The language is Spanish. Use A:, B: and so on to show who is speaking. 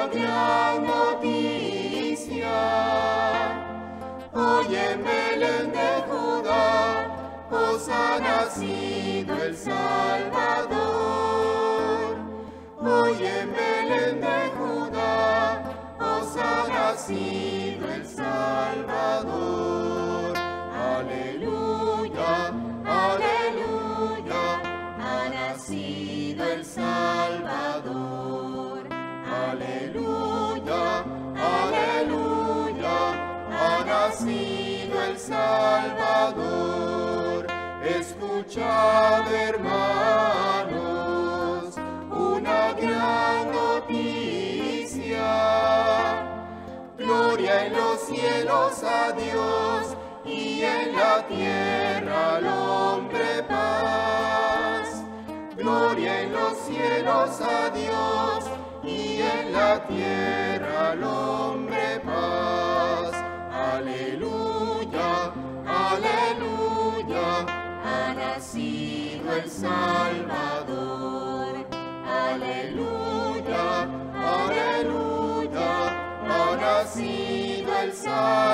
A: una gran noticia. Hoy en Belén de Judá os ha nacido el Salvador. Hoy en Belén de Judá os ha nacido el Salvador. Aleluya, aleluya, ha nacido el Salvador. Aleluya, aleluya, ha nacido el Salvador. Escuchad, hermanos, una gran noticia. Gloria en los cielos a Dios y en la tierra al hombre paz. Gloria en los cielos a Dios y en la tierra al hombre paz. Aleluya, aleluya, ha nacido el Salvador. Aleluya, aleluya, ha nacido el Salvador.